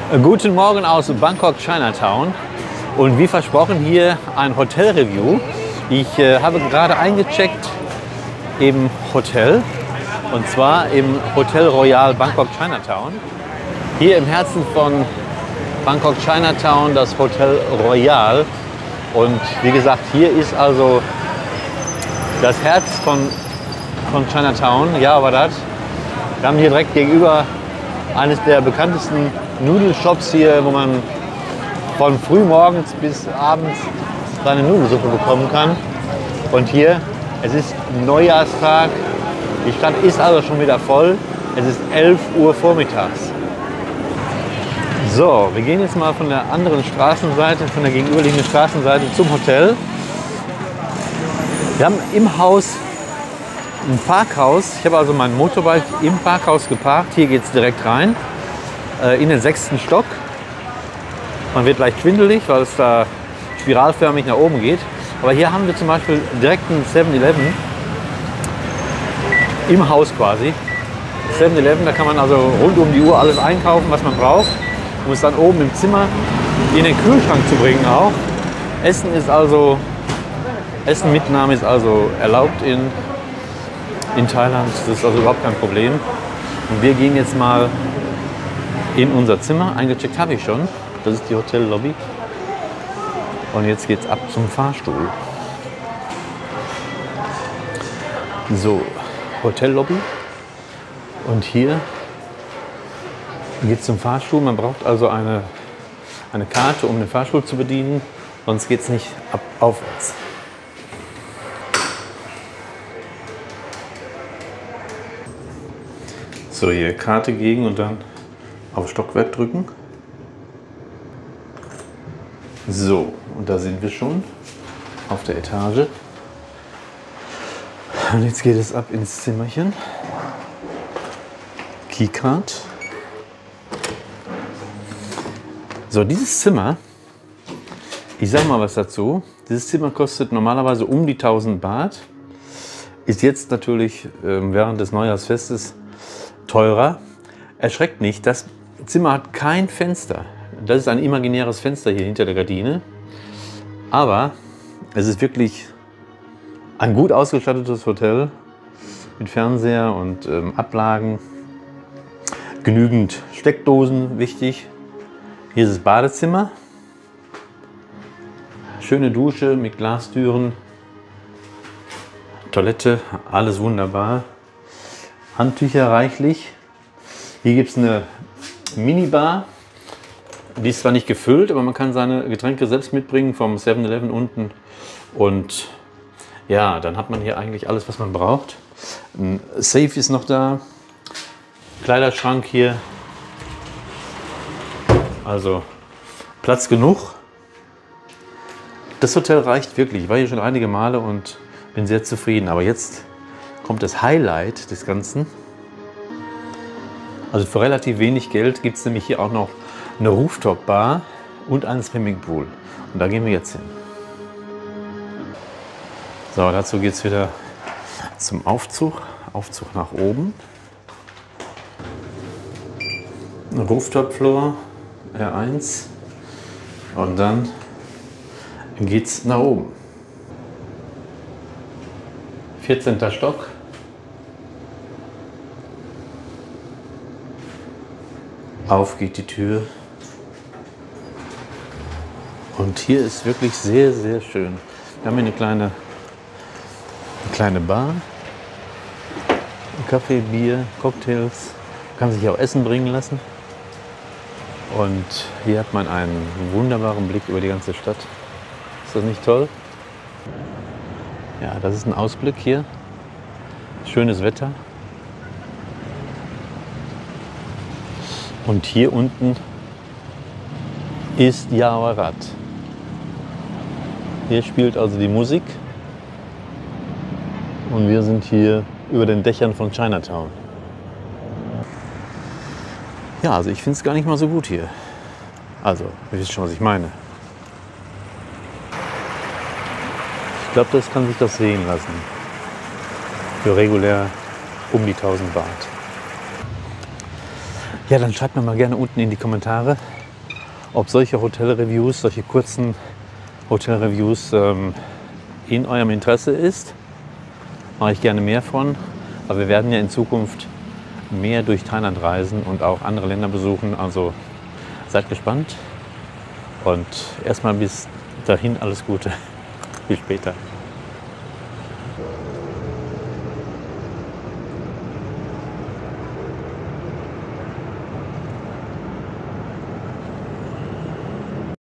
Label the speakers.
Speaker 1: Guten Morgen aus Bangkok Chinatown und wie versprochen hier ein Hotel-Review. Ich habe gerade eingecheckt im Hotel und zwar im Hotel Royal Bangkok Chinatown. Hier im Herzen von Bangkok Chinatown das Hotel Royal und wie gesagt, hier ist also das Herz von Chinatown, Yavarat. Wir haben hier direkt gegenüber eines der bekanntesten Nudelshops hier, wo man von frühmorgens bis abends seine Nudelsuppe bekommen kann. Und hier, es ist Neujahrstag, die Stadt ist also schon wieder voll. Es ist 11 Uhr vormittags. So, wir gehen jetzt mal von der anderen Straßenseite, von der gegenüberliegenden Straßenseite zum Hotel. Wir haben im Haus ein Parkhaus. Ich habe also mein Motorbike im Parkhaus geparkt. Hier geht es direkt rein, in den 6. Stock. Man wird leicht schwindelig, weil es da spiralförmig nach oben geht. Aber hier haben wir zum Beispiel direkt einen 7-Eleven im Haus quasi. 7-Eleven, da kann man also rund um die Uhr alles einkaufen, was man braucht, um es dann oben im Zimmer in den Kühlschrank zu bringen auch. Essenmitnahme ist also erlaubt in Thailand, das ist also überhaupt kein Problem. Und wir gehen jetzt mal in unser Zimmer. Eingecheckt habe ich schon. Das ist die Hotellobby. Und jetzt geht's ab zum Fahrstuhl. So, Hotellobby. Und hier geht's zum Fahrstuhl. Man braucht also eine Karte, um den Fahrstuhl zu bedienen. Sonst geht's nicht aufwärts. So, hier Karte gegen und dann auf Stockwerk drücken. So, und da sind wir schon auf der Etage. Und jetzt geht es ab ins Zimmerchen. Keycard. So, dieses Zimmer, ich sage mal was dazu. Dieses Zimmer kostet normalerweise um die 1000 Baht. Ist jetzt natürlich während des Neujahrsfestes teurer. Erschreckt nicht, das Zimmer hat kein Fenster. Das ist ein imaginäres Fenster hier hinter der Gardine. Aber es ist wirklich ein gut ausgestattetes Hotel mit Fernseher und Ablagen. Genügend Steckdosen, wichtig. Hier ist das Badezimmer. Schöne Dusche mit Glastüren. Toilette, alles wunderbar. Handtücher reichlich. Hier gibt es eine Minibar. Die ist zwar nicht gefüllt, aber man kann seine Getränke selbst mitbringen vom 7-Eleven unten. Und ja, dann hat man hier eigentlich alles, was man braucht. Ein Safe ist noch da. Kleiderschrank hier. Also Platz genug. Das Hotel reicht wirklich. Ich war hier schon einige Male und bin sehr zufrieden. Aber jetzt kommt das Highlight des Ganzen. Also für relativ wenig Geld gibt es nämlich hier auch noch eine Rooftop-Bar und einen Swimmingpool. Und da gehen wir jetzt hin. So, dazu geht es wieder zum Aufzug. Aufzug nach oben. Rooftop-Floor, R1. Und dann geht es nach oben. 14. Stock. Auf geht die Tür. Und hier ist wirklich sehr, sehr schön. Wir haben hier eine kleine Bar. Kaffee, Bier, Cocktails. Man kann sich auch Essen bringen lassen. Und hier hat man einen wunderbaren Blick über die ganze Stadt. Ist das nicht toll? Ja, das ist ein Ausblick hier. Schönes Wetter. Und hier unten ist Yavarat. Hier spielt also die Musik. Und wir sind hier über den Dächern von Chinatown. Ja, also ich finde es gar nicht mal so gut hier. Also, ihr wisst schon, was ich meine. Ich glaube, das kann sich das sehen lassen. Für regulär um die 1000 Baht. Ja, dann schreibt mir mal gerne unten in die Kommentare, ob solche Hotelreviews, solche kurzen Hotelreviews in eurem Interesse ist. Mache ich gerne mehr von. Aber wir werden ja in Zukunft mehr durch Thailand reisen und auch andere Länder besuchen. Also seid gespannt. Und erstmal bis dahin alles Gute. Bis später.